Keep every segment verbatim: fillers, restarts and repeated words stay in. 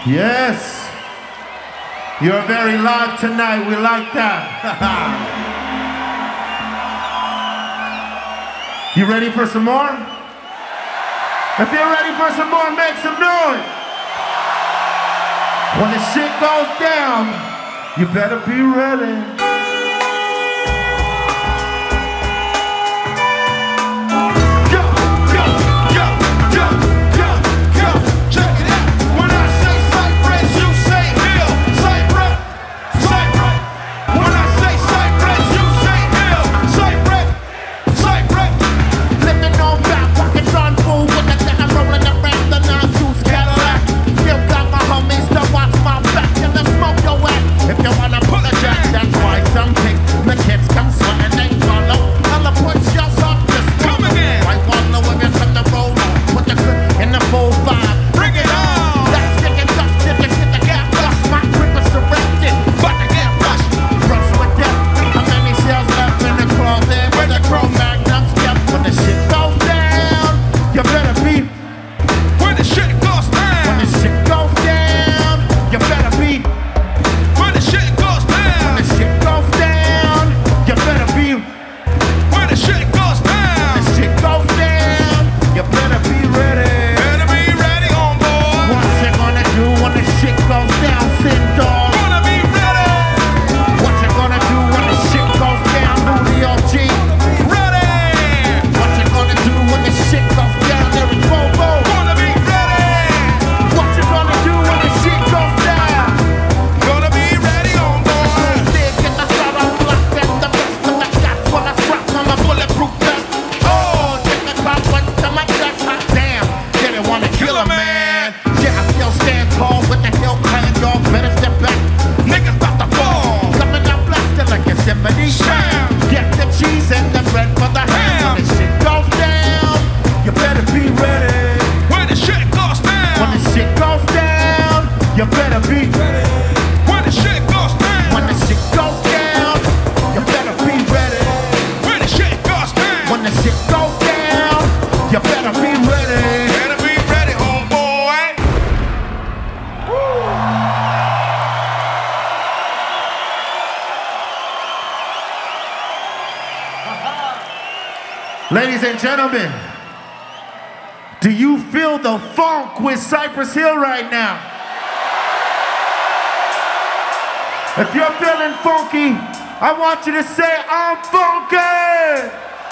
Yes. You're very live tonight. We like that. You ready for some more? If you're ready for some more, make some noise. When the shit goes down, you better be ready. Ladies and gentlemen, do you feel the funk with Cypress Hill right now? If you're feeling funky, I want you to say, I'm funky!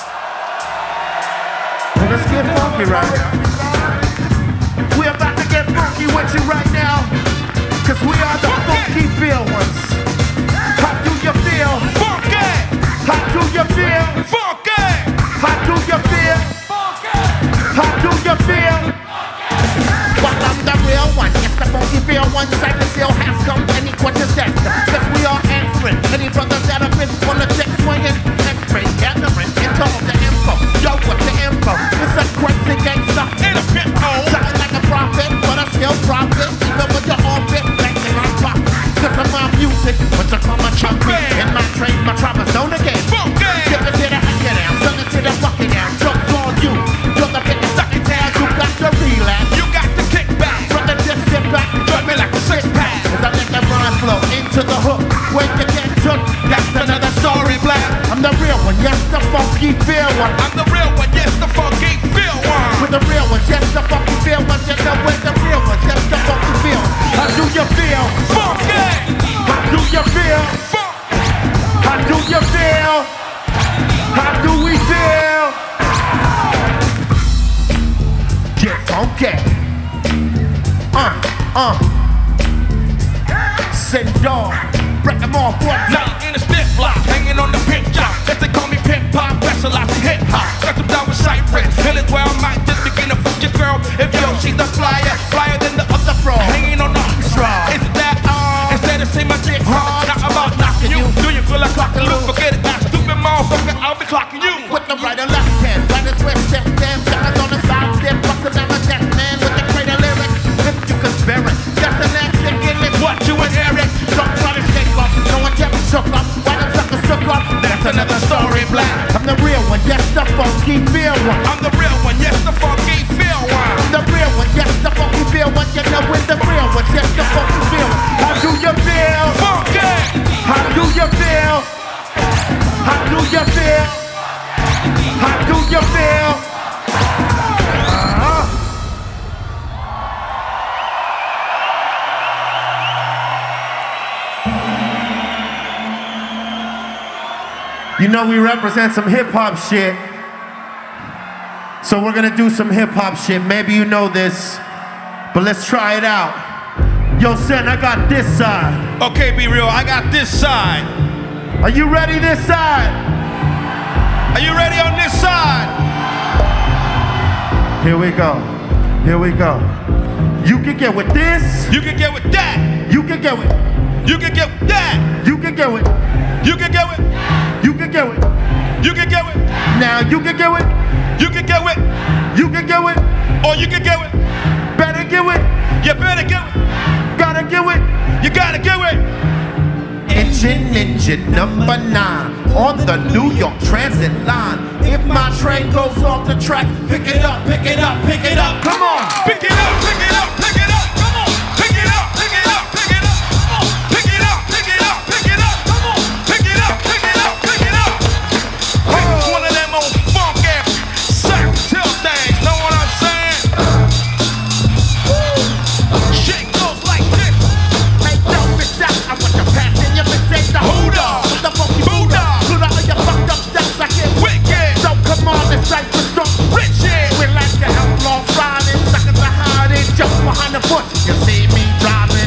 Well, let's get funky right now. We're about to get funky with you right now, because we are the funky feel ones. How do you feel? Funky! How do you feel? Funky! How do you feel? Funky! How do you feel? Well, I'm the real one, yes, the funky feel one. Cypress Hill has come any questions asked. Cause we are answering any brothers that have been on the deck swinging, x-ray gathering into all the info. Yo, what's the info? It's a crazy gangster in a pit hole. Sounding like a prophet, but I still profit. Even with your orbit, blasting on top. Cause of my music, but you call my trumpet. In my train, my trombone zone again. Funky! Give it to the hack it down, send it to the bucket down. Jump on you, you're the biggest suck it down. You got to relapse, you got to kick back. Brother, just sit back, join me like a six pack. As I let the rhyme flow into the hook. When you get took, that's another story, black. I'm the real one, yes, the funky feel one. I'm the real one, yes, the funky feel one. With the real one, yes, the funky feel one. You know with the real one, yes, the funky feel. How do you feel? Funky! How do you feel? Funk! How do you feel? How do we feel? Get funky. Uh, uh. Send dog. Break them off one time. In a stiff block, hanging on the pit job. If they call me pit pop, specialize in hip hop. Got them down with Cypress. Hill is where I might just begin to fuck your girl. If yo, she's the flyer, flyer than the other frog. Hanging on the straw. Is it that on? Instead of say my dick hard, not about knocking you. Do you feel like clocking loose? Forget it, that stupid motherfucker. I'll be clocking you. With the right or left hand, right or twist, step, stand, shines on the side, step, bustin' down the deck, man, with the crater lyrics. If you can spare it, that's an ass thinking it's what you and Eric. Don't try to shake up, no one kept shook up. Why them suckers shook up? That's another story, black. I'm the real one, yes, the funky feel one. I'm the real one, yes, the funky feel one. I'm the real one, yes, the funky You know we represent some hip-hop shit. So we're gonna do some hip-hop shit. Maybe you know this, but let's try it out. Yo, Sen, I got this side. Okay, be real, I got this side. Are you ready this side? Are you ready on this side? Here we go. Here we go. You can get with this. You can get with that. You can get with. You can get with that. You can get with. You can get with. You can get with. You can get with. Now you can get with. You can get with. You can get with. Or you can get with. Better get with. You better get with. Gotta get with. You gotta get with. Engine, engine number nine on the New York Transit line. If my train goes off the track, pick it up, pick it up, pick it up. Come on. Pick it up, pick it up, pick it up. Come on. Pick it up, pick it up, pick it up. Come on. Pick it up, pick it up, pick it up. Come on. Pick it up, pick it up, pick it up. It's one of them old funk ass sack till things. Know what I'm saying? Shit goes like this. Hey, don't miss out. I want to pass in your mistake. The Buddha, the funky Buddha. Put all your fucked up steps. I get wicked. So come on, this life is strong. Richard. We like to outlaws riding, suckers are hiding, jump behind the bush. You see me driving,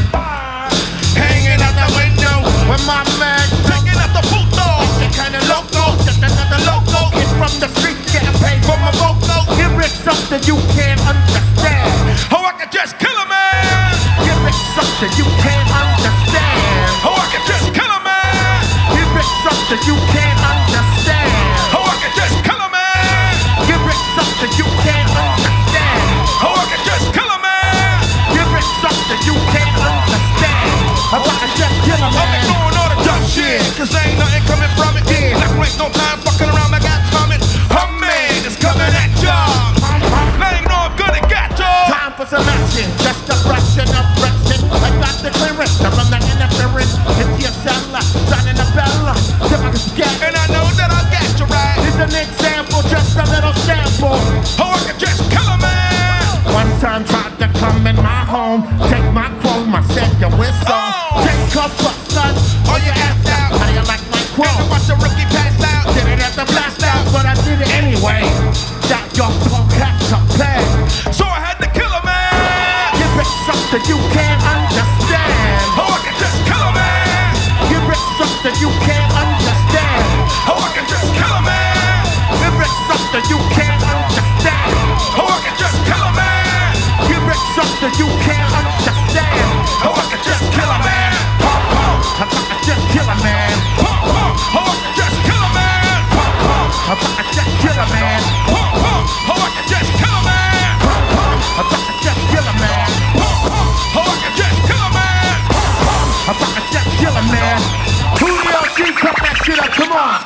Hanging out the window. with my man, Picking up the puto. the kind of loco, just another loco. Hit from the street, getting paid for my vocal. Here is something you can't understand. Oh, I can just kill a man. Here is something you can't understand. Oh, I can just kill a man. Here is something you can't understand. Oh, I can just kill a man. Here is something you can't understand. Oh, I can just kill a man. Here is something you can't understand. I can just kill a I've been man. doing all the dumb shit, cause ain't nothing coming from it. Yeah. Like waste no time fucking around, I got coming. A man is coming at y'all. Now you know I'm gonna get y'all. Time for some action, just a fraction of fraction. I got the clearance to run the interference. It's your cellar, signing a bella. Till I can get And I know that I'll get you right. Here's an example, just a little sample. Oh, I can just kill a man. One time tried to come in my home, take my chrome, I said you whistle. Oh. Take up a son, Oh, you asked out. how you like my And a chrome? bunch of rookie passed out. Did it at the blast out, but I did it anyway. Got your punk hat to pay. So I had to kill a man. Give it something you can't understand. Oh, I can just kill a man. Give it something you can't understand. Oh, I can just kill a man. Give it something you can't understand. Oh, I can just kill a man. Give it something you can't understand. Oh, I can just kill a man. Pump, pump, I can just kill a man. pump, pump. Oh, I can just kill a man. Pump, pump, I can just kill a man. pump, pump. Oh, I can just kill a man. I can just kill a man. Pump, pump. Oh, I can just kill a man. I can just kill a man. Julio G, cut that shit up. Come on.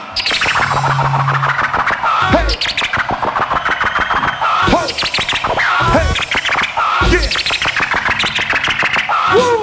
Hey. Ho. Hey. Yeah. Woo.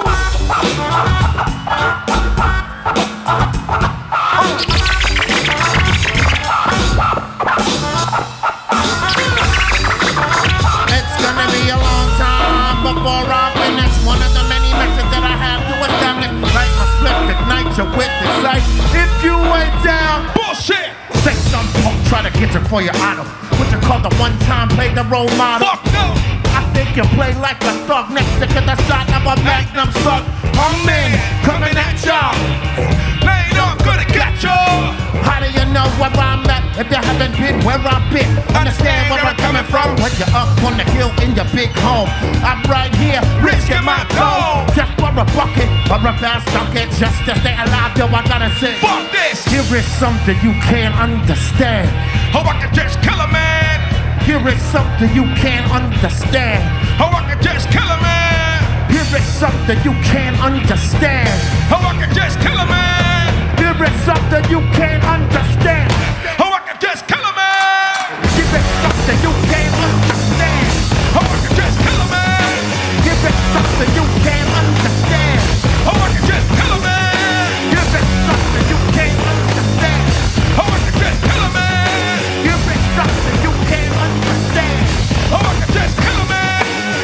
It's gonna be a long time before I finish one of the many methods that I have to establish. Light my split, ignite your wit, sight. If you ain't down, Bullshit. say some punk, try to get you for your idol. What you call the one time play the role model. Fuck no. I think you play like a thug next to the side of a magnum slug. I'm in, coming at y'all. Now you know I'm gonna get y'all. How do you know where I'm at if you haven't been where I've been? Understand where I'm coming from when you're up on the hill in your big home. I'm right here, risking my gold. Just for a bucket or a fast bucket, just to stay alive, yo, I gotta say. Fuck this. Here is something you can't understand. Oh, I can just kill a man. Here is something you can't understand. Oh, I can just kill a man. Here is something you can't understand. Oh, I can just kill a man. Here is something you can't understand. Oh, I can just kill a man. Give it something you can't understand. Oh, I can just kill a man. Give it something you can't understand. Oh, I can just kill a man. Give it something you can't understand. Oh, I can just kill a man. Give it something you can't understand. Oh, I can just kill a man.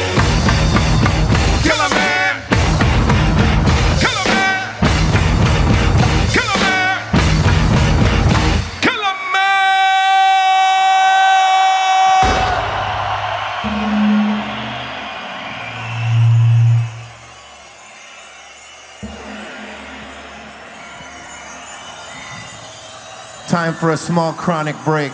Kill a man. Kill a man. Kill a man. Time for a small chronic break.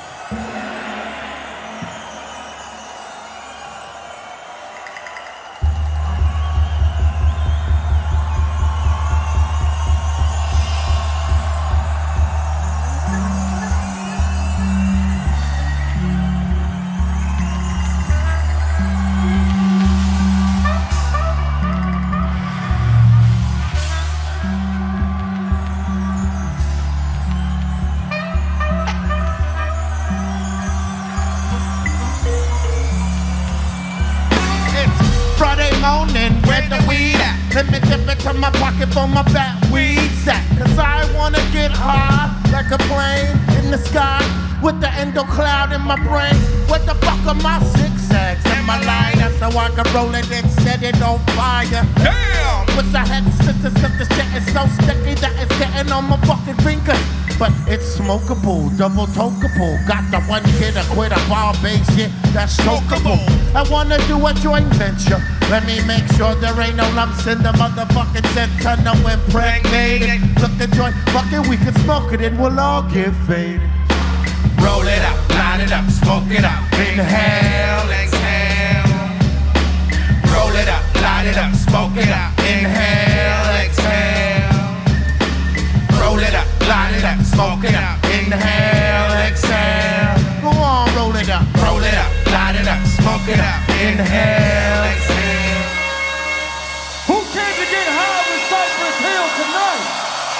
Let me dip into my pocket for my fat weed sack. Cause I wanna get high like a plane in the sky with the endo cloud in my brain. What the fuck are my zigzags and my lighter? So I can roll it and set it on fire. Damn! Wish I had sisters cause the shit is so sticky that it's getting on my fucking fingers. But it's smokeable, double tokeable. Got the one hit a quit a ball base shit that's chokeable. I wanna do a joint venture. Let me make sure there ain't no lumps in the motherfucking center. No impregnated. Look the joint, fuck it, we can smoke it and we'll all get faded. Roll it up, line it up, smoke it up. Inhale, exhale. Roll it up, light it up, smoke it up. Inhale, exhale. Roll it up, light it up, smoke it up. Inhale, exhale. Go on, roll it up. Roll it up, light it up, smoke it up. Inhale, exhale. Who came to get high with Cypress Hill tonight?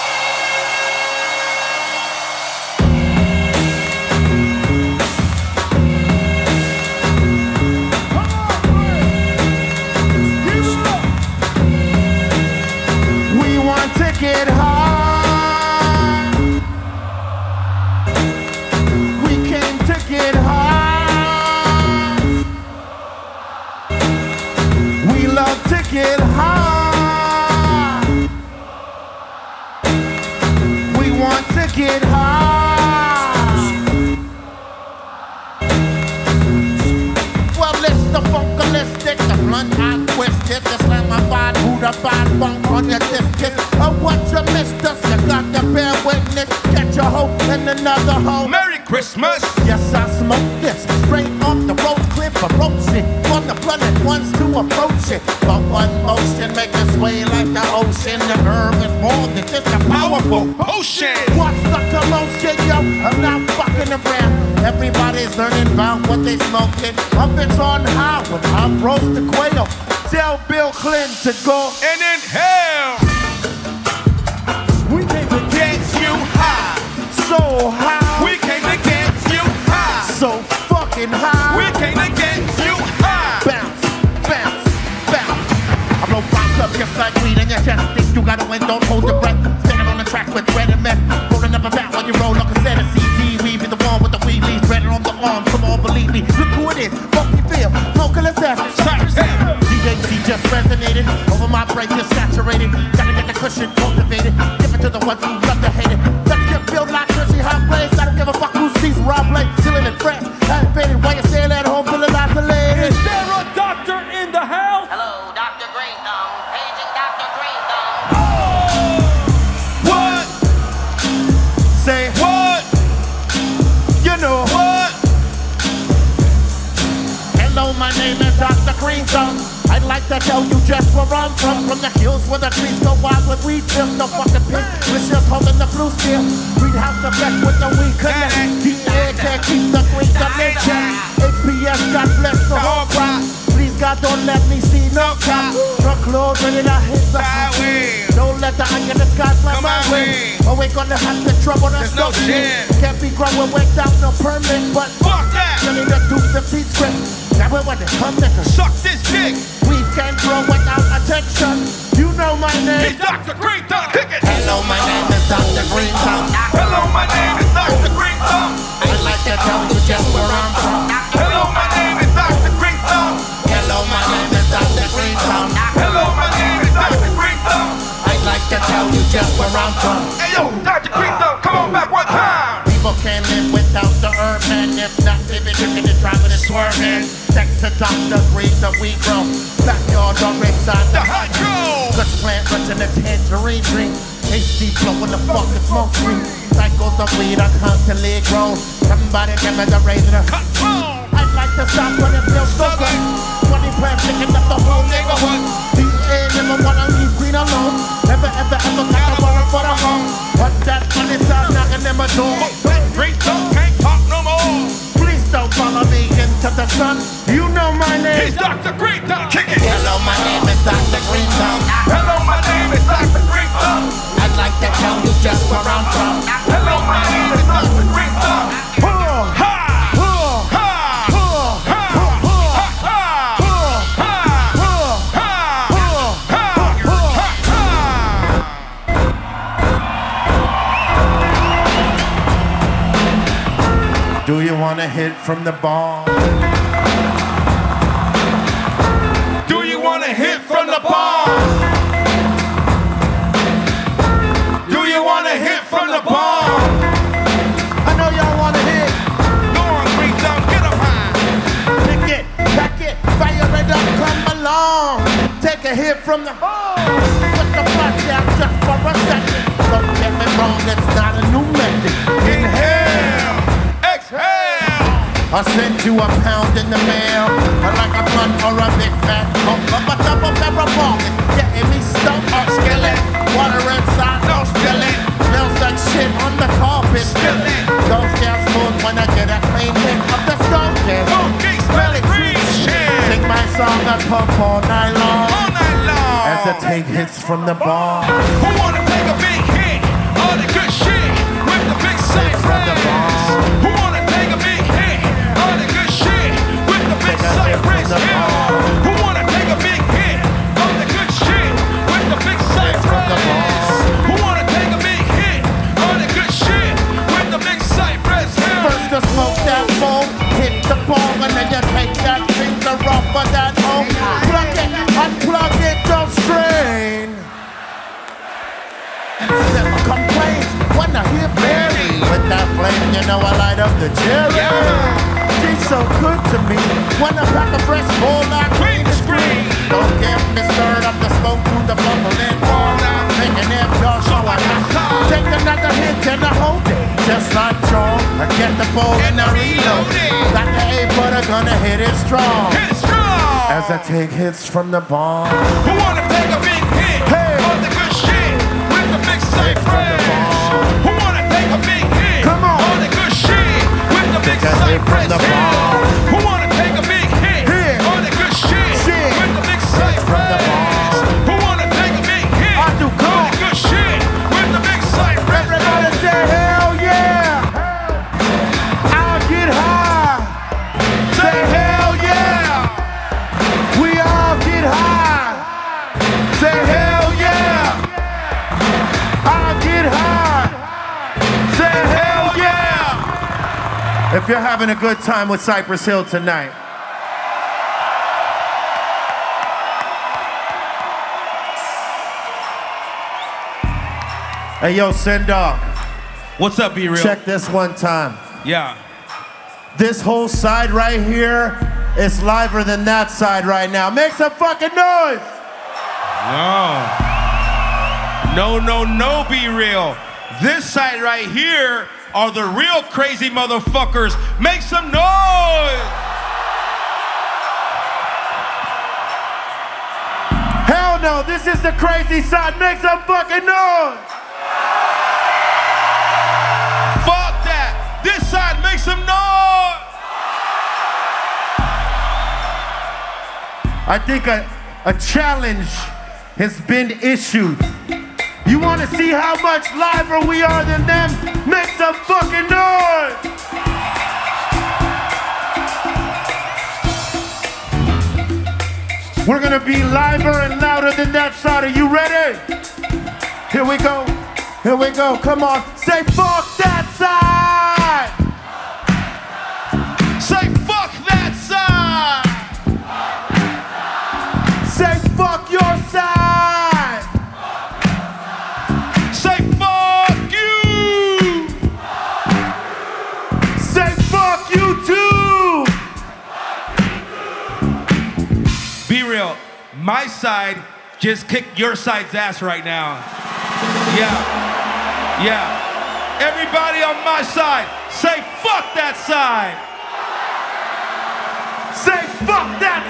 We want to get high. We came to get high. We love to get high. We want to get high. Well, it's the funkalistic, the blunt I twisted, the slam my body, who the bad funk on your discus. Oh, what you missed us, you got to bear witness. Get your hope in another hole. Merry Christmas. Yes, I smoke this straight off the road, clear for roasting. On the blunt at once to approach it. But one motion make it sway like the ocean. The herb is more than just a powerful potion. What's the commotion, yo? I'm not fucking around. Everybody's learning about what they smoking. Up it's on high when I roast the quail. Tell Bill Clinton to go and inhale. We came to Get you high. so high. We came to get you high. So fucking high. We came to get you high. Bounce, bounce, bounce. I blow bounce up just like weed in your chest. Think you gotta win, don't hold your breath. Standing on the track with red and meth. Rolling up a bat while you roll like a set of C D. We be the one with the weed leaves, red on the arm. Come on, believe me. Look who it is. Funky feel, smoking a test. D J C just resonated. Over my brain just saturated. Gotta get the cushion cultivated. Give it to the ones who love to hate it. Let's get built like cushy hot plays. I don't give a fuck who sees where I play. Chillin' and fresh. Haven't faded while you're staying at home feeling isolated. Is there a doctor in the house? Hello, Doctor Green Thumb. Paging Doctor Green Thumb. What? Say What? you know What? hello, my name is Doctor Green Thumb. I'd like to tell you just where I'm from. From the hills where the trees go wild with weed pills. No fucking pink, we're just holding the blue steel. Greenhouse effect with the weed connect. The air can't keep the green thumb in check. H P S, God bless the whole crowd. Please God, don't let me see no cop. Truckload ready to hit the highway. Don't let the eye in the sky fly my way. Or we're gonna have to trouble us. There's no chance. Can't be growing without no permit, but Fuck that. you need to do the beat script. That way when it comes to Suck this dick. we can grow without attention. You know my name. It's Doctor Green Thumb. Kick it. Hello, my name is Doctor Green Thumb. Hello, my name is Doctor Green Thumb. I'd like to tell you just where I'm from. Hello, my name is Doctor Green Thumb. Hello, my name is Doctor Green Thumb. Hello, my name is Doctor Green Thumb. I'd like to tell you just where I'm from. Hey yo, Doctor Green Thumb, come on back one time. People can't live without the herb, man. If not living, you can just driving and swerving. Text to Doctor Green Thumb, we grow. Backyard or inside The the hydro. Let's plant rich in a tangerine dream. H D flow in the fucking smoke screen. Like circles of weed are constantly grown. Somebody give me the razor. I'd like to stop, but it feels so good. twenty plants picking up the whole neighborhood. D A never wanna leave green alone. Never, ever, ever got a warrant for the home. But that money start knocking in my door. Green Thumb can't talk no more. Please don't follow me into the sun. You know my name. He's Doctor Green Thumb. Kick it. Hello, my name is Doctor Green Thumb. Hello, my name is Doctor Green Thumb. I'd like to tell you just where I'm from. Hello, my name is Doctor Green Thumb. Ha! Do you want to hit from the bar? Do you want to hit from the bar? Do you want to hit from the bar? I know y'all want to hit. Go on, Green Thumb, get up high. Pick it, pack it, fire it up, come along. Take a hit from the bar. Put the blood down just for a second. Don't get me wrong, it's not a new method. Inhale, exhale. I'll send you a pound in the mail. I like a blunt or a big fat pump of a double barrel ball. Getting me stumped or skillet. Water inside, no skillet. Smells like shit on the carpet. Skillet. Those girls smooth when I get a clean hit of the stone jam. Funky, smelly green shit. Sing my song and pump all night long. All night long. As I take hits from the bar. Who wanna take a big hit? All the good shit with the big sight from the bar. Who wanna take a big hit? All the good shit with the big Take a sight hit from the bar. Who wanna take a big hit? All the good shit with the big sight from the bar. Who wanna take a big hit? All the good shit with the big sight First to smoke that foam, hit the ball, and then you take that finger off of that home. Plug it, unplug it, don't strain. Never complains when I hear Barry. With that flame, you know I light up the cherry. She's so good to me. When I pack a fresh bowl, I clean the screen. Don't get me stirred up the smoke through the bubbling wall. Making it pure, so I take another hit and I hold it. Just like John, I get the ball and I reload it. Got the A, but I'm gonna hit it strong. Hit it strong. As I take hits from the bar. Who wanna take a big hit? Hey. All the good shit with the big sight from the bar. Who wanna take a big hit? Come on. All the good shit with the big Take a sight hit from the bar. Who wanna take a big hit? Hit. All the good shit Shit. with the big sight from the bar. Who wanna take a big hit? I do, come All on. the good shit with the big sight Everybody say hell yeah! I'll get high! Say hell yeah! We all get high! Say hell yeah! I'll get high! Say hell yeah! If you're having a good time with Cypress Hill tonight, hey yo, Sendog, What's up, B-Real? check this one time. Yeah. This whole side right here is liver than that side right now. Make some fucking noise! No. No, no, no, B-Real. This side right here are the real crazy motherfuckers. Make some noise! Hell no, this is the crazy side. Make some fucking noise! Fuck that! This side, make some noise! I think a, a challenge has been issued. You want to see how much liver we are than them? Make some fucking noise! We're gonna be liver and louder than that side. Are you ready? Here we go. Here we go. Come on. Say fuck that side! Say fuck that side! Say fuck your side! Say fuck you! Say fuck you too! Be real, my side just kicked your side's ass right now. Yeah, yeah. Everybody on my side, say fuck that side. Say fuck that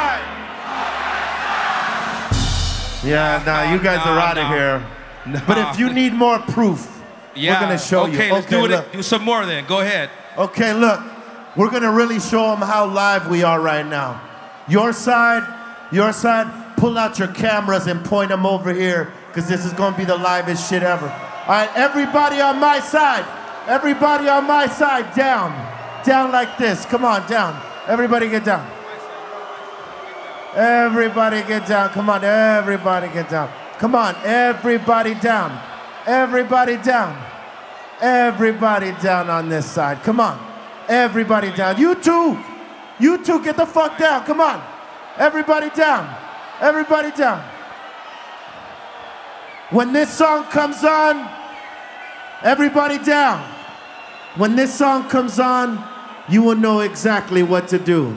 side. Yeah, nah, you guys no, are out no. of here. No. But if you need more proof, Yeah. we're gonna show okay, you. Let's Okay, do it. look. Do some more then. Go ahead. Okay, look. We're gonna really show them how live we are right now. Your side, your side, pull out your cameras and point them over here, because this is gonna be the livest shit ever. All right, everybody on my side. Everybody on my side, down. Down like this. Come on, down. Everybody get down. Everybody get down. Come on, everybody get down. Come on, everybody down. Everybody down. Everybody down on this side. Come on. Everybody down. You two. You two, get the fuck down. Come on. Everybody down. Everybody down. When this song comes on, everybody down. When this song comes on, you will know exactly what to do.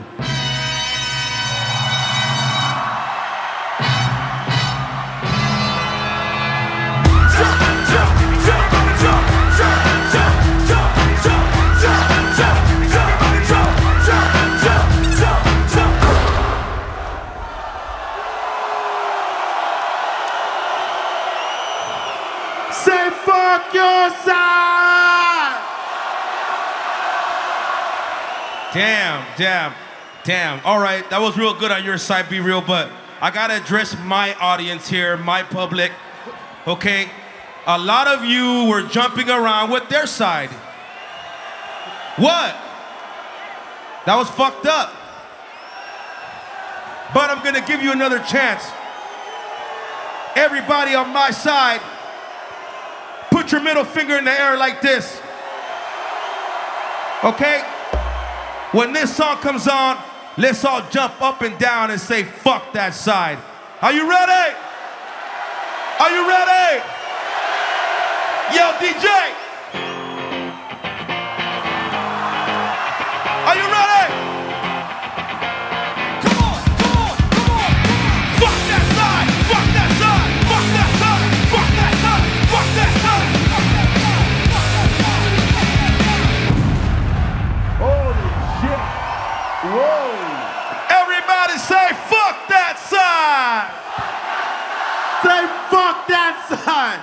Say fuck your side! Damn, damn, damn. All right, that was real good on your side, Be Real, but I gotta address my audience here, my public, okay? A lot of you were jumping around with their side. What? That was fucked up. But I'm gonna give you another chance. Everybody on my side, put your middle finger in the air like this. Okay? When this song comes on, let's all jump up and down and say, fuck that side. Are you ready? Are you ready? Yo, D J. Are you ready? Come on, come on, come on. Fuck that side, fuck that side, fuck that side, fuck that side, fuck that side. Holy shit. Whoa. Everybody say, fuck that side. Say fuck that side.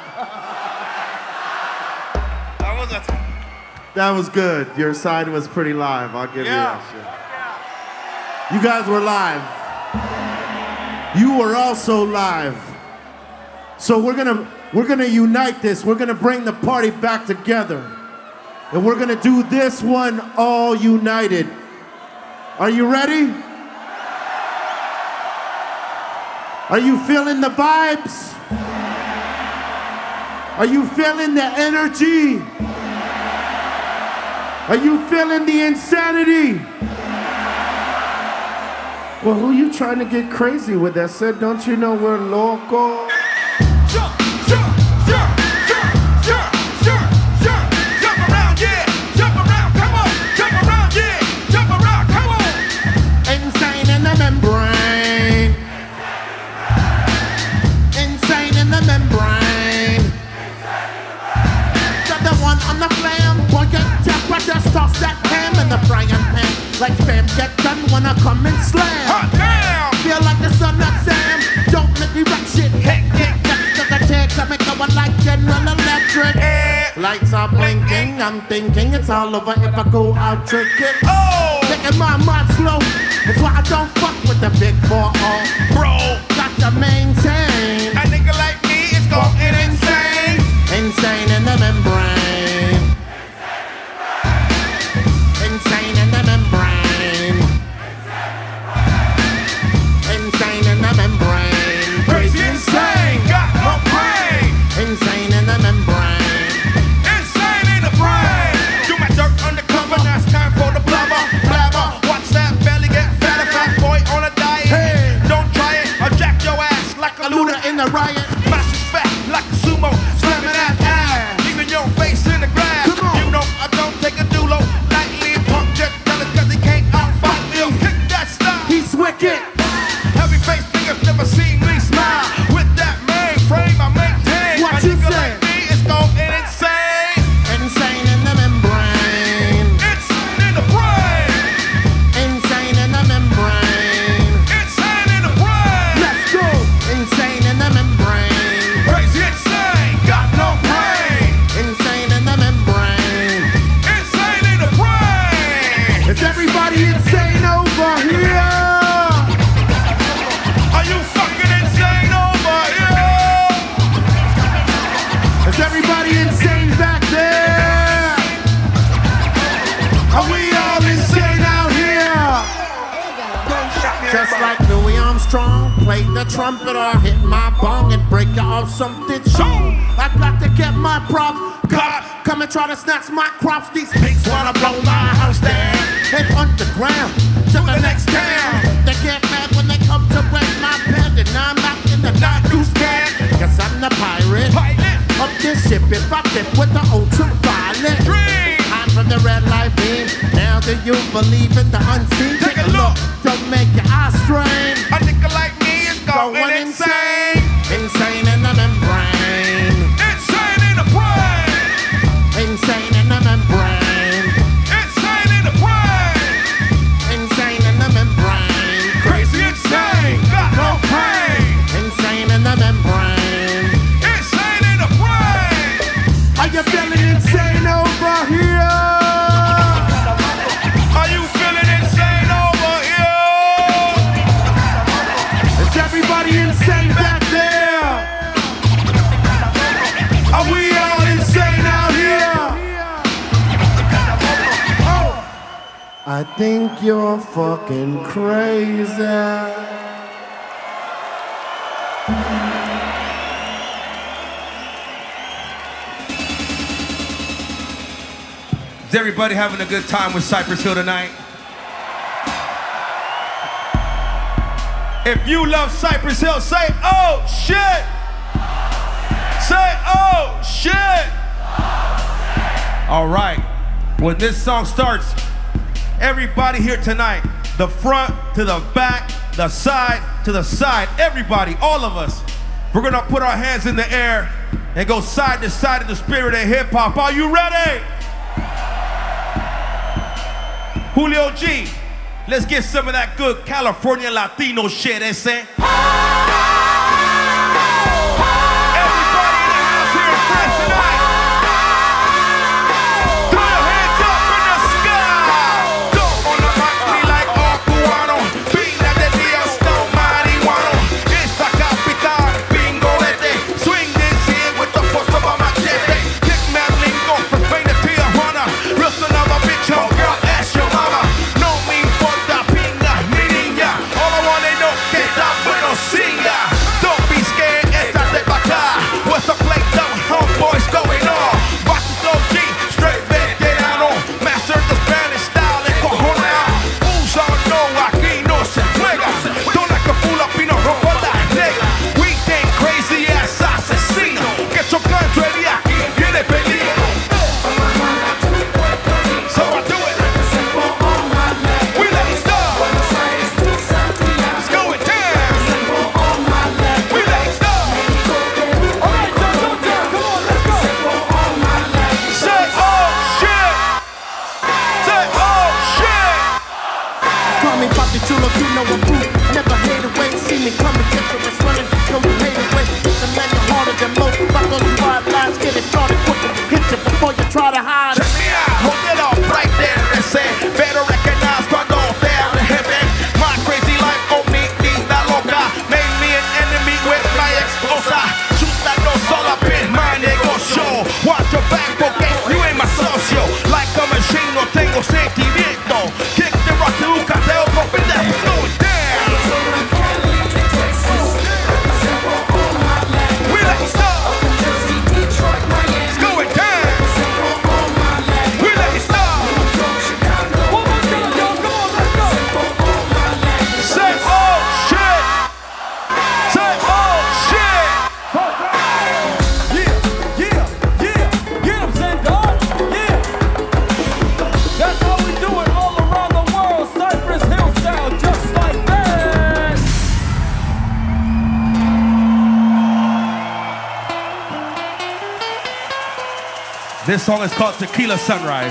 That was a That was good. Your side was pretty live. I'll give Yeah. you that shit. You guys were live. You were also live. So we're gonna we're gonna unite this. We're gonna bring the party back together. And we're gonna do this one all united. Are you ready? Are you feeling the vibes? Are you feeling the energy? Are you feeling the insanity? Well, who you trying to get crazy with that said, don't you know we're local? jump, jump, jump, jump, jump, jump, jump, jump around, yeah, jump around, come on, jump around, yeah, jump around, come on. Insane in the membrane. Insane in the membrane. Got the one on the flam. Boy, get jacked, but just toss that ham in the frying pan. Like spam, get done when I come and slam. Hot damn. Feel like the sun of Sam. Don't make me rock shit. Hectic. Just a tick to make the one like General Electric. Eh. Lights are blinking. I'm thinking it's all over if I go out tricking. Oh, Taking my mind slow. That's why I don't fuck with the big four oh. bro, Got to maintain. a nigga like me is going insane. Insane in the membrane. Insane in the membrane. Insane in the membrane. Crazy insane, got no brain. Insane in the membrane. Insane in the brain. Do my dirt undercover, now it's time for the blubber. Blabber, watch that belly get fatter. Fat boy on a diet. Hey. Don't try trumpet or hit my bong and break you off something soon. I got to get my props. Cops come and try to snatch my crops. These pigs wanna blow my house down and underground to the next town. They get mad when they come to break my pen, and I'm out in the not too scared. Cause I'm the pirate of this ship. If I tip with the ultraviolet, I'm from the red light beam. Now do you believe in the unseen? Take a look. Don't make your eyes strain. A nigga like me is going, Going insane. Insane in the membrane. Insane in the brain. Insane in the membrane. Insane in the brain. Insane in the membrane. Crazy insane. Got no pain. Insane in the membrane. Insane in the brain. Are you feeling insane over here? Are you feeling insane over here? Is everybody insane back there? Are we all insane out here? I think you're fucking crazy. Is everybody having a good time with Cypress Hill tonight? If you love Cypress Hill, say, oh shit! Say, oh shit! All right, when this song starts, everybody here tonight, the front to the back, the side to the side, everybody, all of us, we're gonna put our hands in the air and go side to side in the spirit of hip hop. Are you ready? Julio G, let's get some of that good California Latino shit, eh, say? Everybody in the house here in France tonight. Throw your hands up in the sky. Don't wanna rock me like all cubano. Pina de Dios, no marihuano. Esta capital, bingo lete. Swing this here with the force of a machete. Kick man lingo from Spain to Tijuana. Real son of a bitch, oh girl, ask your mama. No me importa pinga, mi niña. All I wanna know que está bueno singa. Don't be scared, esta de pa' acá. What's the plate down, homeboys going on? Rock the O G, straight veterano. Master the Spanish style, en cojonao. Fools all know aquí no se juega. Don't like a fool up y no rompa la negra. We think crazy ass asesino. Que chocando el día aquí viene peligro. So I do it. We let it start. It's going down. We let it start. All right, John, John, John, come on, let's go. Say oh shit. Say oh shit. Call me Papi Chulo, you know I'm rude. Never hate away, see me coming, get your wrist running, know you hate away. The man you're harder than most. Fuck those wild lies, get it started quicker. Hit you before you try to hide. Check me out, hold it up right there and say, better recognize cuando te hable jefe. My crazy life conmigo loca, made me an enemy with my ex-esposa. Chuta no sola pin my negocio. Watch your back porque you ain't my socio. Like a machine, no tengo sentimiento. Kick the rock to un cateo, drop it down, slow it down. We let it start. It's going down. We let it start. One more time, y'all, come on, let's go. Say oh shit. Say oh shit. Yeah, yeah, yeah. Get 'em, Zendog. Yeah. That's how we do it all around the world. Cypress Hill style, just like that. This song is called Tequila Sunrise.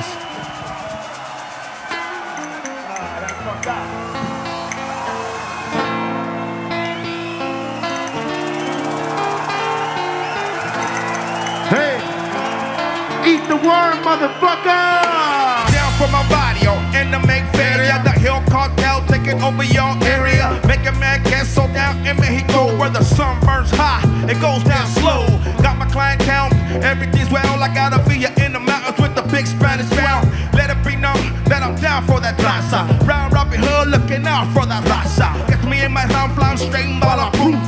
Hey, eat the worm, motherfucker! Down for my barrio, in the make feria. The Hill Cartel taking over your area. Making mad queso down in Mexico where the sun burns hot. It goes down slow. Got my clientele, everything's well. I gotta be in the mountains with the big Spanish round. Let it be known that I'm down for that raza. Round Robin Hood looking out for that raza. Get me in my hand, flying straight ball of boom.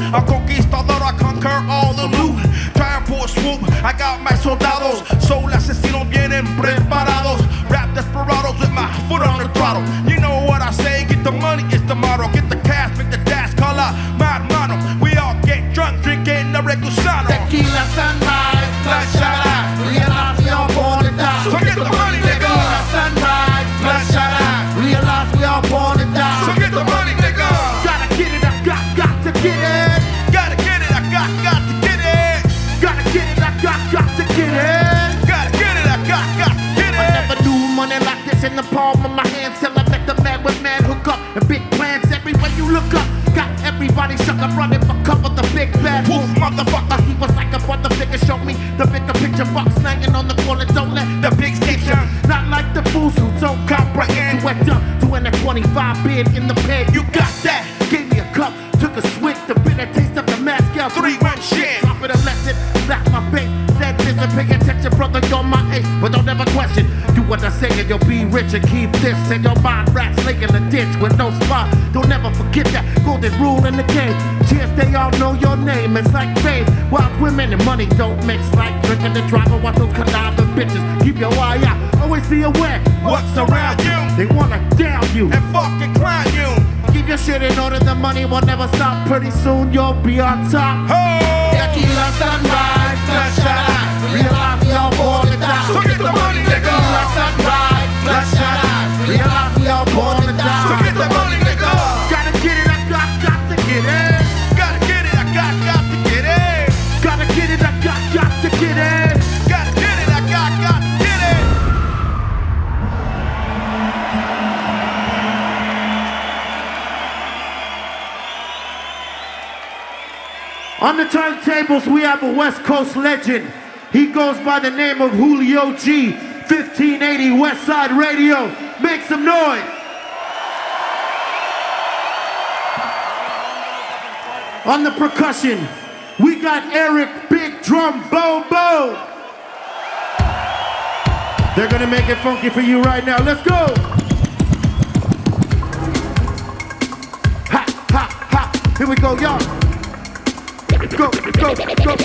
A conquistador, I conquer all the loot. Try and pull a swoop, I got my soldados. Soul asesinos vienen preparados. Rap desperados with my foot on the throttle. You know what I say, get the money, it's the motto. Get the cash, make the dash, call out my motto. We all get drunk, drinking the Recusano. Tequila sunrise, bloodshot eyes. Realize we all born to die. So get the money, nigga. Tequila sunrise, bloodshot eyes. Realize we all born to die. So get the money, nigga. Gotta get it, I got, got to get it. Gotta get it, I got, got to get it. Gotta get it, I got, got to get it. Gotta get it, I got, got to get it. I never knew money like this in the palm of my hand till I met the man with man hook up. And big plans everywhere you look up. Got everybody shook up running for cover. The big bad wolf motherfucker. He was like a brother figure. Show me the bigger picture. Fox slanging on the corner. Don't let the big station. Not like the fools who don't comprehend. Went up to an twenty-five bid in the pen. You got that? Gave me a cup. Took a swig. The bitter taste of the mascal. Three one shit. Drop it a lesson. Black my bait. Said listen, pay attention, brother. You're my ace. But don't ever question. Do what I say and you'll be rich. And keep this in your mind. Rats laying the ditch with no spot. Don't ever forget that golden rule in the game. Cheers, they all know your name. It's like fame. Wild women and money don't mix. Like drinking the driver while those conniving bitches. Keep your eye out. Always be aware what's around you. They wanna down you And fucking clown you. Keep your shit in order. The money will never stop. Pretty soon you'll be on top. Oh. Tequila sunrise, bloodshot eyes. Realize we all born to die. So get the money, nigga. Tequila sunrise, bloodshot eyes. Realize we all born to die. So get the money, nigga. Gotta get it, I got, got to get it. Gotta get it, I got, got to get it. Gotta get it, I got, got to get it. Gotta get it, I got, got to get it. On the turntables, we have a West Coast legend. He goes by the name of Julio G. fifteen eighty West Side Radio. Make some noise. On the percussion, we got Eric Big Drum Boom Boom. They're gonna make it funky for you right now. Let's go. Ha, ha, ha. Here we go, y'all. Go, go, go.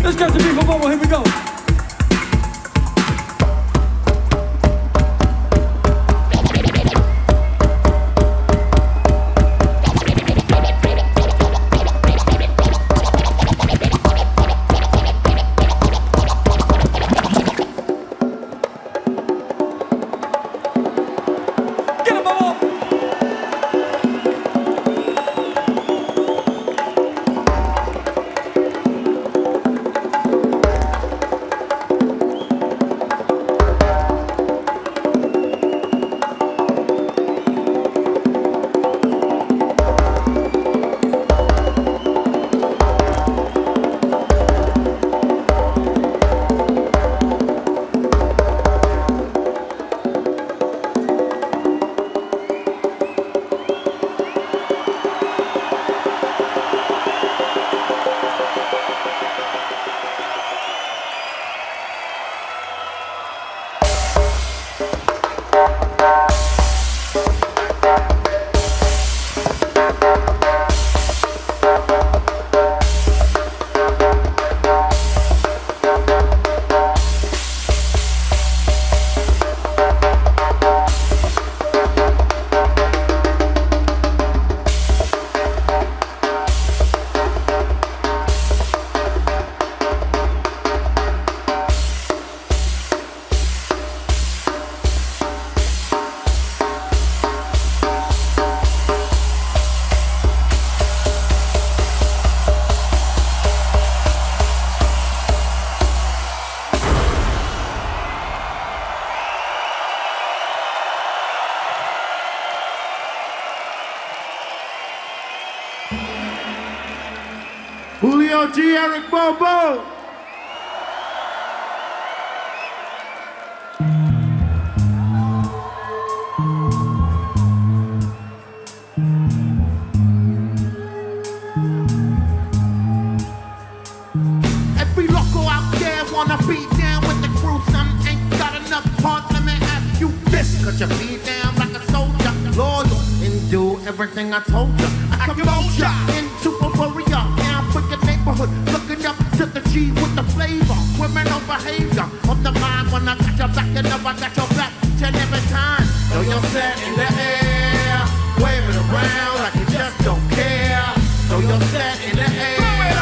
Let's catch the beat for Bobo. Here we go. Julio G, Eric Bobo. Every local out there wanna be down with the crew. Some ain't got enough heart, let me ask you this. Cause you be down like a soldier, loyal, and do everything I told you. I promote ya into a warrior. Now put the neighborhood looking up to the G with the flavor. Criminal behavior of the mind when I got your back, you know I got your back ten every time. Throw your set in the air, wave it around like you just don't care. Throw your set in the air.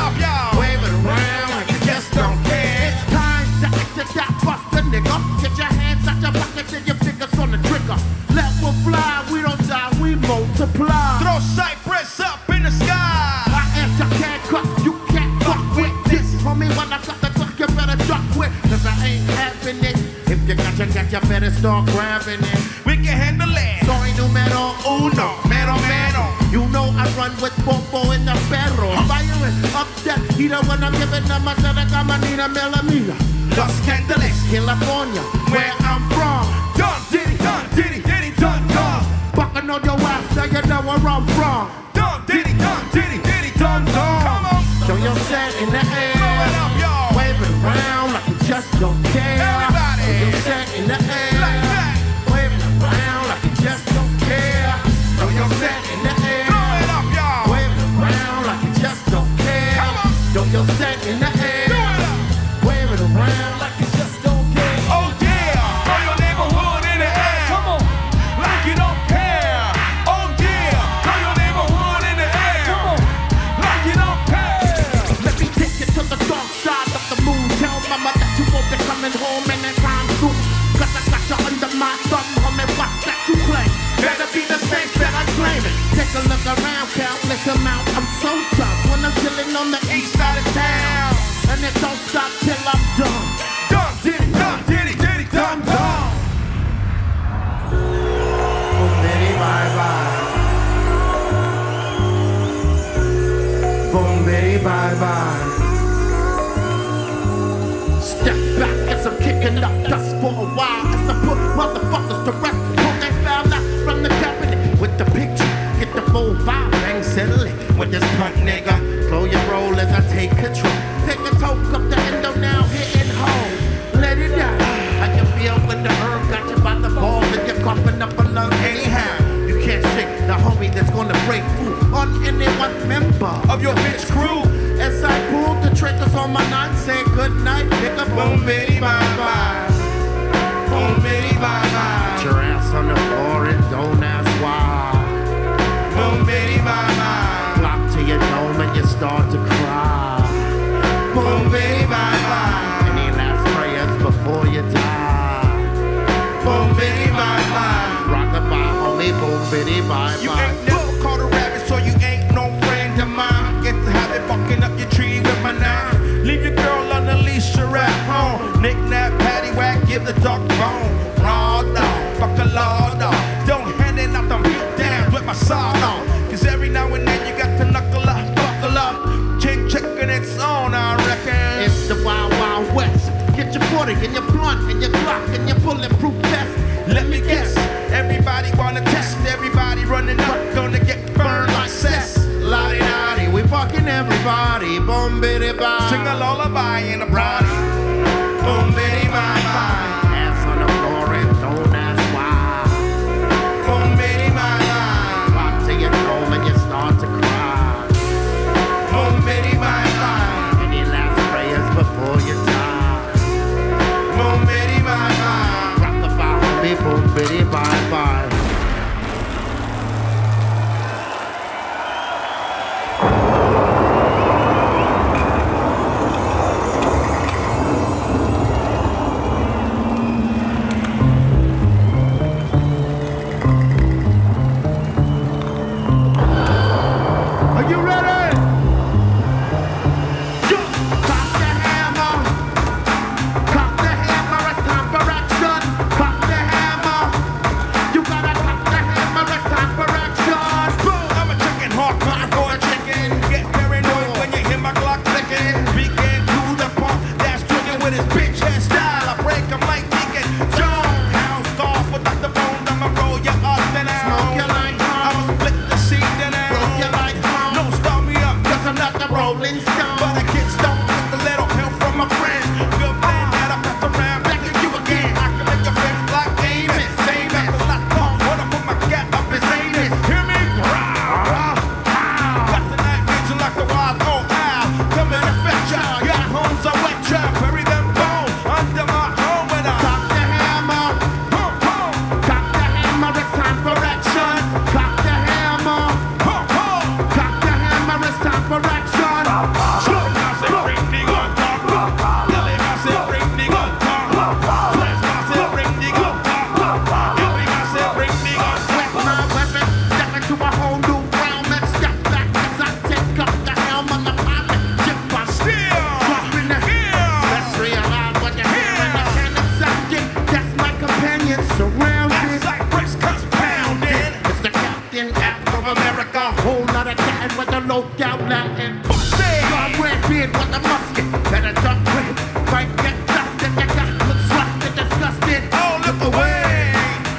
Wave it around like you just don't care. It's time to exit that buster, nigga. Get your hands out your pockets and your fingers on the trigger. Let one fly, we don't die, we multiply. Throw Cypress up in the sky. I answer can't cut, you can't fuck with this. Homie, when I got the clock, you better duck with. Cause I ain't having it. If you got your cat, you better start grabbing it. We can handle it. Soy numero uno, mero mero. You know I run with Popo in the barrel. Firing up that heater when I'm giving them a set of camanina millimeter. Los Angeles, California, where I'm from. done diddy, done diddy, diddy, done done. Fucking on your ass, now you know where I'm from. Done diddy, done diddy, diddy, done done. Come on, Show your set in the air. throw it up, y'all. Wave it around like you just don't care. Everybody. Show your set in the air. Like that. Wave it around like you just don't care. Show your set in the air. Throw it up, y'all. Wave it around like you just don't care. Come on. Show your set in the air. Throw it up. Wave it around like you just don't care. Oh yeah, throw your neighborhood in the air. Come on. Like you don't care. Oh yeah, throw your neighborhood in the air. Come on. Like you don't care. Let me take you to the dark side of the moon. Tell mama that you won't be coming home anytime soon. Cause I got you under my thumb, homie, what that you claim? Better be the same that I claim it. Take a look around, countless amount. I'm so tough when I'm chilling on the east side of town. And it don't stop till I'm done. Done diddy, done diddy, diddy, done done. Boom, bitty, bye bye. Boom, bitty, bye bye. Step back as I'm kicking up dust for a while. As I put motherfuckers to rest. Pull that foul out from the cabinet with the picture. Get the full vibe, bang, settle it with this punk nigga. Slow your roll as I take control. Take a toke up the endo now, hitting home. Let it out. How you feel when the herb got you by the balls and you're coughing up a lung anyhow? You can't shake the homie that's gonna break through on any one member Of your bitch crew. as I pull the triggers on my none, say good night, nigga. Boom, bitty, bye, bye. Boom, bitty, bye, bye. Put your ass on the floor and don't ask why. Boom, bitty, bye, bye. Clock to your dome and you start to cry. Boom, bitty, bye, bye. Any last prayers before you die? Boom, bitty, bye, bye. Rock-a-bye, homie, boom, bitty, bye, You bye. ain't never caught a rabbit, so you ain't no friend of mine. Get to have it fucking up your tree with my nine. Leave your girl on the leash, you're at home. Knick-knack, paddywhack, give the dog bone. Raw dog, fuck a law dog. Don't hand it out the beat down with my sawed on. Cause every now and then you got to knuckle up, buckle up. Chick checking it's on, I reckon. It's the Wild Wild West. Get your forty and your blunt and your Glock and your bulletproof vest. Let me guess, everybody wanna test, everybody running up, gonna get burned like cess. Lottie dottie, we fucking everybody. Boom, bitty, bye. Sing a lullaby in the party. Boom, bitty, bye, bye. Ass on the floor and don't ask why. Boom, bitty, bye, bye. Rock to your dome and you start to cry. Boom, bitty, bye, bye. Any last prayers before you die? Boom, bitty, bye, bye. Rock-a-bye, homie, boom, bitty, bye, bye. Are you ready? Cock the hammer. Cock the hammer, it's time for action. Cock the hammer. You gotta cock the hammer, it's time for action. Boom, I'm a chicken hawk, not for a chicken. Get paranoid when you hear my Glock clicking. Begin to the pump, that's trigger with his bitch head style. I break him like Deacon Jones. House off without the bone, I'ma roll you up and out. Smoke you like I'ma home. split the seed and out. Roll you like home. Don't start me up, Cause I'm not the Rolling Stone. but I get stoned with a little help from my friends. Good man that I pass around, back at you again. I can make your face like Amos. Same as the last song, when I put my gat up his anus. Hear me? Growl. Got the night vision like the wild old owl. Come and affect ya. Got homes I wet ya. Bury them bones under my home when I Cock the hammer. pump, pump, Cock the hammer, it's time for action. Cock the hammer. pump, pump. Cock the hammer, it's time for action. Slow myself, bring the gun talk. Yelly myself, bring the gun talk. Flash myself, bring the gun talk. Yelly myself, bring the gun Wet talk. my weapon, step into a whole new realm and step back as I take up the helm on the pilot. Chip on Still, dropping the yeah. Let's realize what you're hearing. I can't accept it. That's my companion surrounded. That's like bricks cuts pounding. It's the Captain Afro America. Whole lot of cat with a low down Latin. Stay. Gun red beard with a musket. Better duck quick. Right, get dusted. You got looks rusted, disgusted. Oh, look away.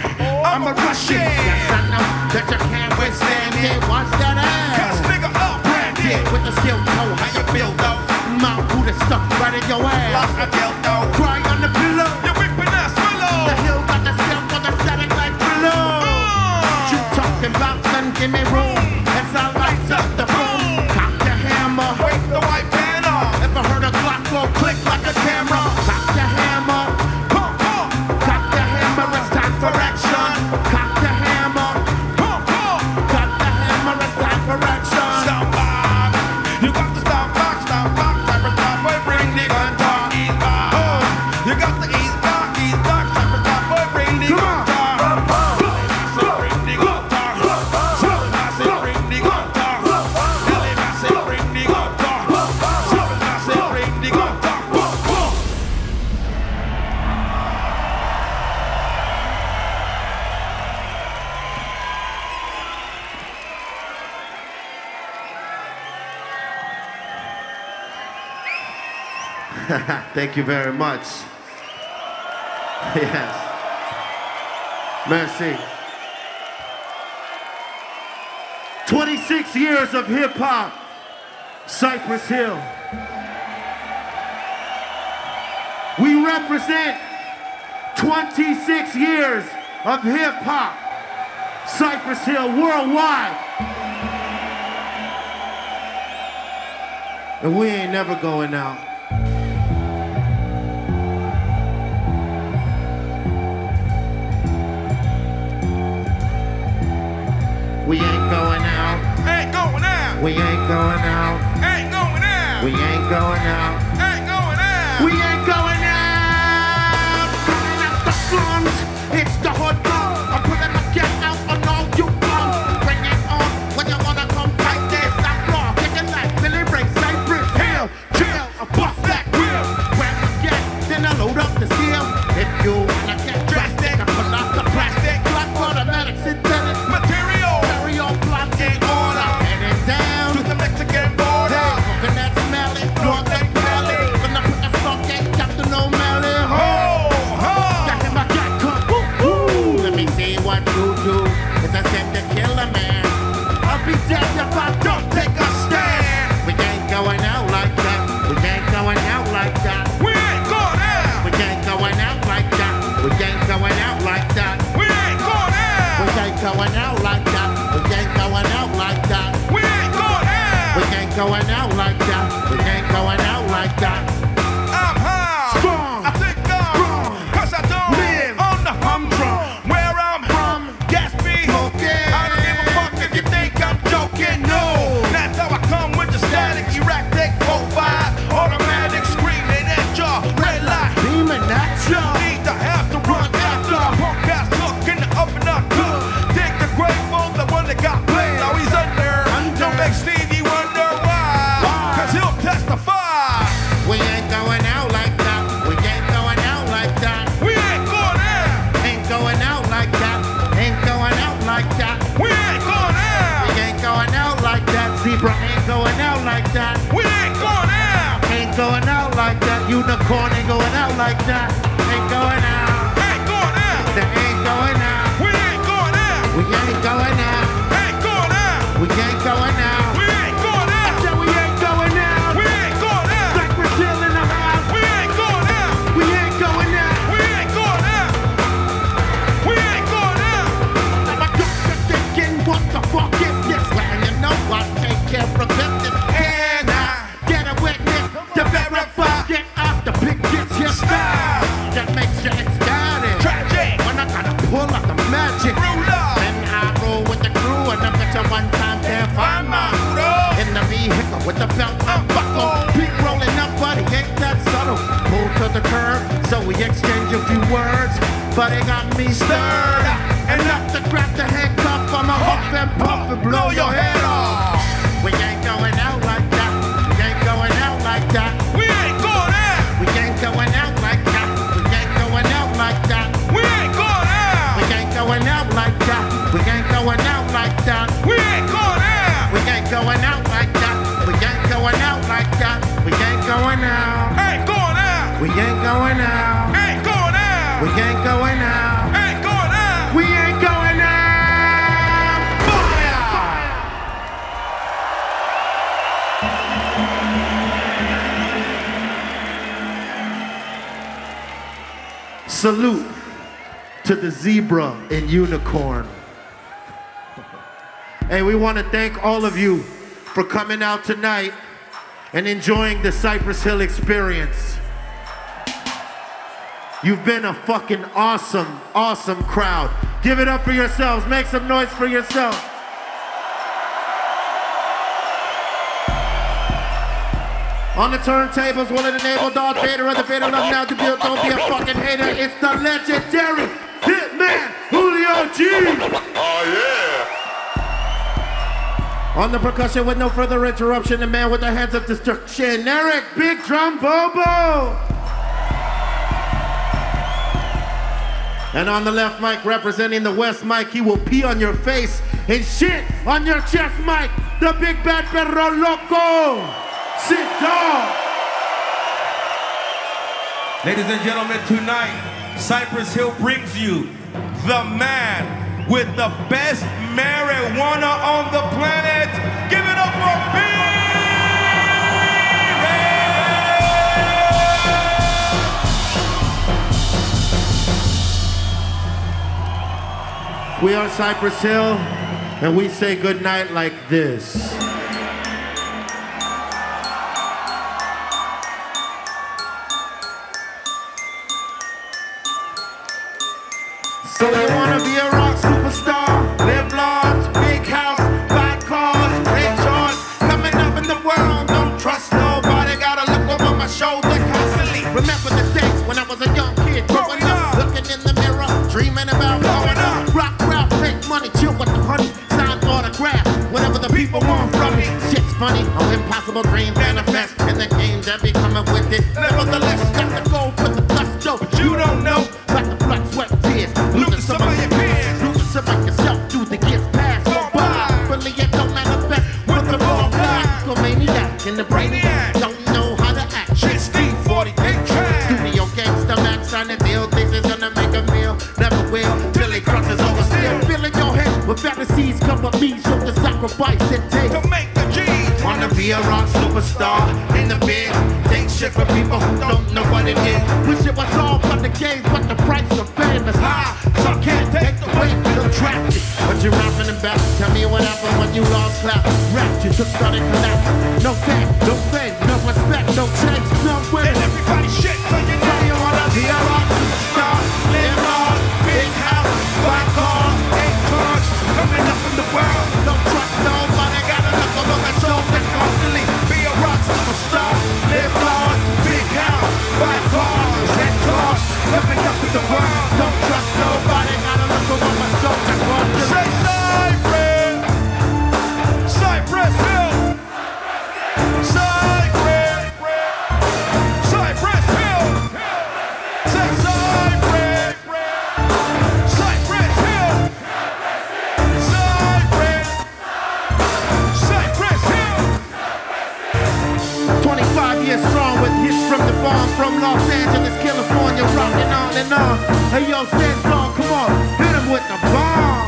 I'm a Russian. Yes, I know that you can't withstand it. Watch that Cause ass. nigga up branded. With the steel toe. How you feel though? Mouth who the stuck right in your ass. Lost my guilt though. Cry on the pillow. You're whipping us, The willow. hill got the steel for the static like below. You talking about, son, give me room. As I light up the boom. Cock the hammer. Wake the white man up. Ever heard a Glock go click like a camera? Cock the hammer. Pump, pump, Cock the hammer, it's time for action. Cock the hammer. pump, pump. Cock the hammer, it's time for action. Stop box. You got the stop box, stop box. Type of top boy, bring the gun talk. Ease box. You got the ease box, ease box. Type of top boy, bring the gun talk. Bring the gun talk. Slow myself, bring the gun talk. Yelly myself, bring the gun talk. Slow myself, bring the gun talk. Boom, boom. Thank you very much. Yes. Merci. twenty-six years of hip hop. Cypress Hill. We represent twenty-six years of hip hop. Cypress Hill worldwide. And we ain't never going out. We ain't going out. Ain't going out. We ain't going out. Ain't going out. We ain't going out. Ain't going out. We ain't going out. Coming out the slums. It's the hood bum. I'm putting a get out on all you bums. Bring it on when you wanna come fight this. I'm raw. Kicking like Billy Ray, Cypress Hill. Chill. I bust that wheel. Grab the gas, then I load up the steel. If you wanna get drastic, I pull out the plastic. Black automatic synthetic Material. stereo blocks in order. Heading down To the Mexican border. coconut smelling, northern valley. When I put the smoke in, Captain O'Malley. Ho, ho. Got him a gun, come, woo, woo. Let me see what you do. It's a sin to kill a man. I'll be dead if I don't take a stand. We ain't going out like that. We ain't going out like that. We ain't going out. We ain't going out like that. We ain't going out like that. We ain't going out. We ain't going out like that. We ain't going out like that. We ain't going out. We ain't going out like that. We ain't going out like that. I'm high. Strong. I think I'm Strong. Cause I don't Live. on the humdrum. Where I'm from, gas me. Smoking. I don't give a fuck if you think I'm joking. No, that's how I come with the static. Iraq take four five, automatic screaming at ya. Red light. Beaming at ya. Need to have to run after the punk ass cook in the up and up good. Dig the grave for the one that got played. Now he's under. Under. Don't make Stevie wonder why. Why? Cause he'll testify. We ain't going out like that. We ain't going out like that. We ain't going out. Ain't going out like that. Ain't going out like that. We ain't going out. We ain't going out like that. Zebra ain't going out like that. We ain't going out. Ain't going out like that. Unicorn ain't going out like that. Ain't going out. Ain't going out. They ain't going out. We ain't going out. We ain't going out. Ain't going out. We ain't going out. We ain't going I out. said we ain't going out. We ain't going out. Cypress Hill in the house. We ain't going out. We ain't going out. We ain't going out. We ain't going out. My doctor thinking, what the fuck is this? Well, you know what? Take care of this. And I Get a witness to verify. Get out the big gets your style. That makes you ecstatic. tragic. When I gotta pull out the magic. Ruler. Then I roll with the crew and I bet you one time can't find my in the vehicle with the belt unbuckled. Peak rolling up, but he ain't that subtle. Pull to the curb, so we exchange a few words. But it got me stirred enough to grab the handcuff. I'm a huff and puff and blow your head off. We ain't going out like that. We ain't going out like that. We ain't going out. We ain't going out like that. We ain't going out like that. We ain't going out. We ain't going out like that. We ain't going out like that. We ain't going out. We ain't going out like that. We ain't going out like that. We ain't going out. Ain't going out. We ain't going out. Ain't going out. We ain't going out. Ain't going out. We ain't going out. Fire! Salute to the zebra and unicorn. Hey, we want to thank all of you for coming out tonight and enjoying the Cypress Hill experience. You've been a fucking awesome, awesome crowd. Give it up for yourselves. Make some noise for yourselves. On the turntables, one of the naval Darth Vader of the Vader Love Now to build. Don't be a fucking hater. It's the legendary Hitman Julio G. Oh, On the percussion with no further interruption, the man with the hands of destruction, Eric Big Drum Bobo. And on the left mic, representing the West mic, he will pee on your face and shit on your chest mic, the Big Bad Perro Loco. Sit down. Ladies and gentlemen, tonight, Cypress Hill brings you the man with the best marijuana on the planet. Give it up for B. We are Cypress Hill, and we say goodnight like this. So they wanna be a rock superstar, live large, big house. Remember the days when I was a young kid, growing up, looking in the mirror, dreaming about blowing up. Rock, rap, make money, chill with the honey, sign autograph, whatever the people want from me. Shit's funny, no impossible dream manifest in the game that be coming with it. Nevertheless, got the gold with the gusto, but you don't know. Got the blood, sweat, tears, losing some of your peers, losing some of yourself through the years past. Go by, really it don't manifest with the wrong guy. Go maniac in the brainiac, don't know how to act. Shit, Steve forty, big track. Studio gangsta max trying to deal, thinks it's gonna make a meal, never will. Till he crosses over still, filling your head with fantasies. Come with me, show the sacrifice it takes To make the G. wanna be a rock superstar in the biz. Take shit from people who don't know what it is. Wish it was all for the games, but the price of fame is high. So I can't take the weight, feel trapped. But you're rapping and back. Tell me what happened when you lost clap. Rap, you took started collapse. No fame, no fame, no respect, no change, no way. And everybody shit, so you know Say you wanna be a rock superstar, live large, big house, buy cars, eight cars, coming up in the world. Don't trust nobody, gotta look over my shoulder constantly. Be a rock superstar, live large, big house, buy cars, eight cars, coming up in the world. Don't trust nobody, gotta look over my shoulder constantly. Say Cypress, Cypress Hill, Cypress, Cypress Hill, say Cypress, Cypress Hill, Cypress, Cypress Hill. twenty-five years strong with hits from the farm, from Los Angeles, California, rocking on and on. Hey yo, Sandstorm, come on, hit him with the bomb.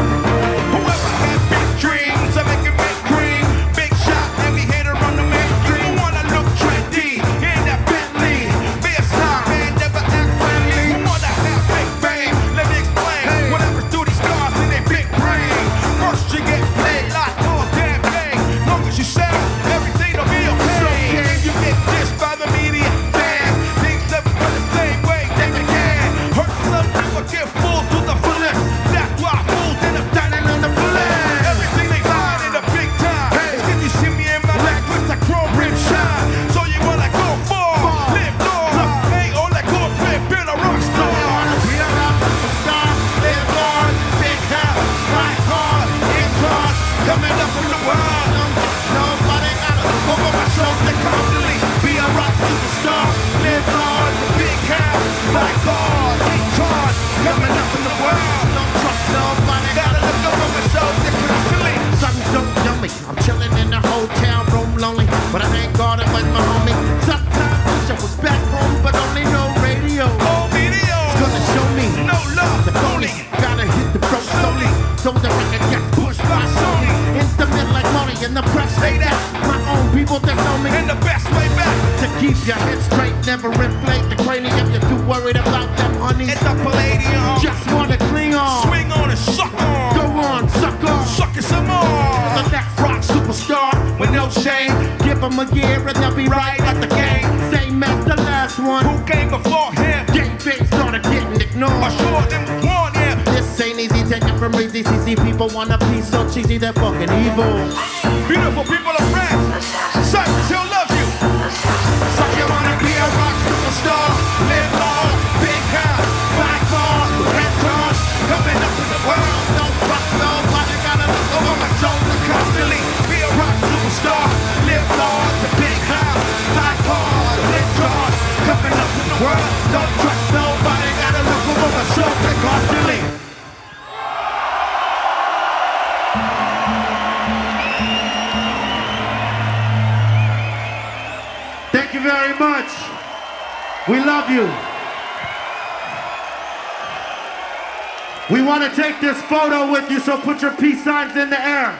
Whoever had big dreams, I make it big cream. Big shot, heavy hitter on the mainstream. You wanna look trendy in that Bentley? Be a star, man, never act friendly. You wanna have big fame? Let me explain. Whatever through these stars in their big brain. First you get played like all damn day. Long as you sell, everything'll be okay. You get dissed by the media, fans. Things never go the same way they began. Hurt some people get fooled to the fullest. That's why fools end up dining on the bullet. Everything they find in the big time. It's cause you see me in my life with the chrome rim shine. So you wanna go far, live large. Ain't all that good flip, been a rock star. Be a rock superstar, live large, big house, buy cars, eight cars, coming up in the world. Nobody gotta look over my shoulder constantly. Be a rock superstar, live large, Big house, buy cars, eight cars, coming up in the world. don't trust nobody. Gotta look over my shoulder constantly. Something don't know me. I'm chilling in the hotel room lonely, but I ain't guarding with my homie. Sometimes wish I was back home, but only no radio. Old videos, Gonna show me no love, the only. phony. Gotta hit the pro slowly, so the record gets pushed by Sony. Instant like money in the press, say that. My own people that know me. And the best way back, To keep your head straight, never inflate the cranium. You're too worried about them honeys. it's the Palladium. Just wanna cling on. Swing on and suck Go on. on, suck on. Suck it some more. The next rock superstar with no shame. Give them a year and they'll be right at the game. Same as the last one. Who came before him? Game face started getting ignored. Assured them warn him. This ain't easy, taken from easy. C C people want a piece so cheesy, they're fucking evil. Beautiful people of France. Cypress Hill loves you. So you wanna be a rock superstar, live large, big house, buy cars, rent cars, coming up in the world. Don't trust nobody, gotta look over my shoulder constantly. Be a rock superstar, live large, big house, buy cars, rent cars, coming up in the world. Don't trust nobody, gotta look over my shoulder constantly. Thank you very much. We love you. We want to take this photo with you, so put your peace signs in the air.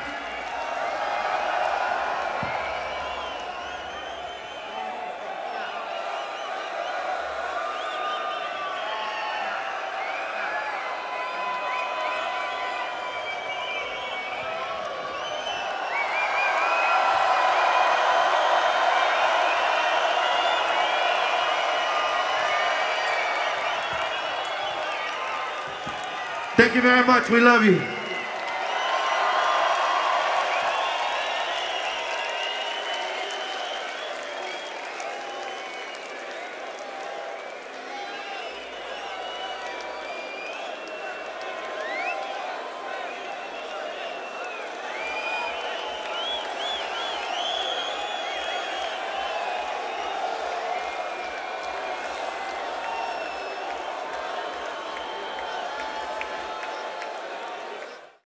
Thank you very much. We love you.